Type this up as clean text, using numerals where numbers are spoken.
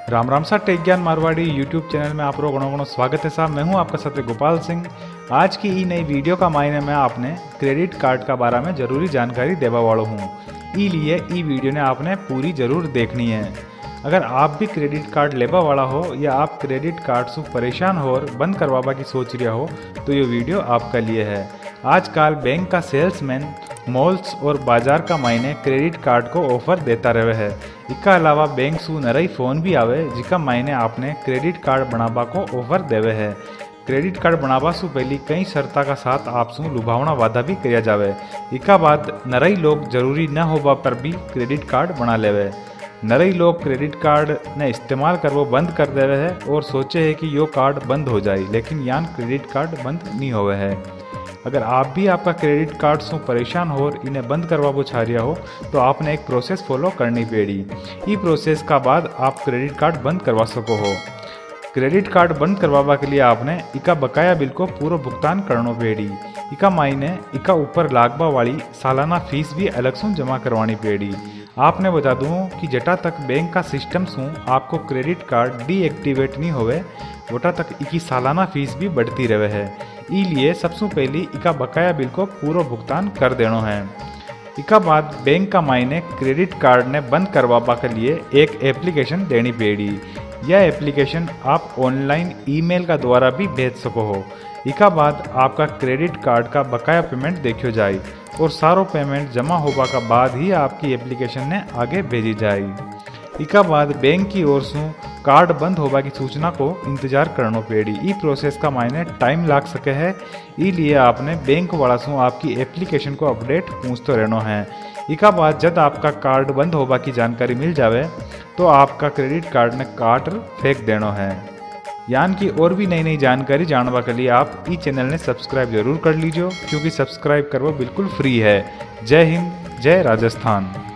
राम राम सा टेक ज्ञान Marwari YouTube channel में आप लोगों को स्वागत है साहब। मैं हूं आपका सत्य गोपाल सिंह। आज की ई नई वीडियो का मायने में आपने क्रेडिट कार्ड का बारे में जरूरी जानकारी देवा वालों हूँ। ई लिए ई वीडियो ने आपने पूरी जरूर देखनी है। अगर आप भी क्रेडिट कार्ड लेवा वाला हो या आप क्रेडिट कार्ड से परेशान हो और बंद करवाबा की सोच रहा हो तो ये वीडियो आपका लिए है। आजकल बैंक का सेल्समैन मॉल्स और बाजार का मायने क्रेडिट कार्ड को ऑफर देता रहे है। इसका अलावा बैंक सु नई फोन भी आवे जिका मायने आपने क्रेडिट कार्ड बनाबा को ऑफर देवे है। क्रेडिट कार्ड बनाबा सु पहली कई शर्ता का साथ आप सु लुभावना वादा भी किया जावे। इसका बाद नरई लोग जरूरी न होबा पर भी क्रेडिट कार्ड बना लेवे। नरई लोग क्रेडिट कार्ड ने इस्तेमाल करवो बंद कर देवे है और सोचे है कि यो कार्ड बंद हो जाए, लेकिन यान क्रेडिट कार्ड बंद नहीं होवे है। अगर आप भी आपका क्रेडिट कार्ड से परेशान हो और इन्हें बंद करवा चाह रहा हो तो आपने एक प्रोसेस फॉलो करनी पड़ेगी। ये प्रोसेस का बाद आप क्रेडिट कार्ड बंद करवा सको हो। क्रेडिट कार्ड बंद करवाबा के लिए आपने इका बकाया बिल को पूरा भुगतान करना पड़ेगी। इका मायने इका ऊपर लागबा वाली सालाना फीस भी अलग से जमा करवानी पड़ेगी। आपने बता दूँ कि जटा तक बैंक का सिस्टम से आपको क्रेडिट कार्ड डीएक्टिवेट नहीं होवे वटा तक इकी सालाना फीस भी बढ़ती रहे है। इसलिए सबसे पहले इका बकाया बिल को पूरा भुगतान कर देना है। इका बाद बैंक का मायने क्रेडिट कार्ड ने बंद करवाबा के लिए एक एप्लीकेशन देनी पड़ेगी। यह एप्लीकेशन आप ऑनलाइन ईमेल का द्वारा भी भेज सको हो। इका बाद आपका क्रेडिट कार्ड का बकाया पेमेंट देखो जाए और सारो पेमेंट जमा होबा का बाद ही आपकी एप्लीकेशन ने आगे भेजी जाए। इका बाद बैंक की ओर से कार्ड बंद होबा की सूचना को इंतजार करना पड़ेगी। ई प्रोसेस का मायने टाइम लाग सके है, इसलिए आपने बैंक वाला से आपकी एप्लीकेशन को अपडेट पूछते रहना है। इका बाद जब आपका कार्ड बंद होबा की जानकारी मिल जावे तो आपका क्रेडिट कार्ड ने काट फेंक देना है। यान की और भी नई नई जानकारी जानवा के लिए आप ई चैनल ने सब्सक्राइब जरूर कर लीजिए, क्योंकि सब्सक्राइब करना बिल्कुल फ्री है। जय हिंद, जय राजस्थान।